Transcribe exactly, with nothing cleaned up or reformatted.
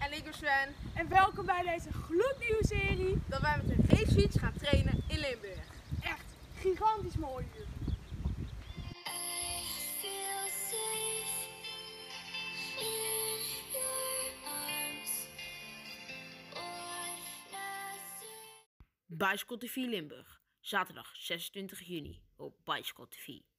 En ik ben Sven. En welkom bij deze gloednieuwe serie. Dat wij met een racefiets gaan trainen in Limburg. Echt gigantisch mooi hier. Bicycle T V Limburg, zaterdag zesentwintig juni op Bicycle T V.